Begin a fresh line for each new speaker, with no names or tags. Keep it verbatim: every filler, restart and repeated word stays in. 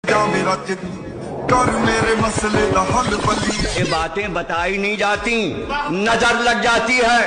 जा मेरा चित कर मेरे मसले दा हल बल्ली।
ये बातें बताई नहीं जाती, नजर लग जाती है।